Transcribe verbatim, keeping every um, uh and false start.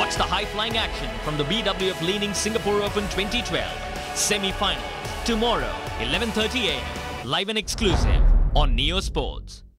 Watch the high-flying action from the B W F Leading Singapore Open twenty twelve semi-finals tomorrow eleven thirty a m live and exclusive on Neo Sports.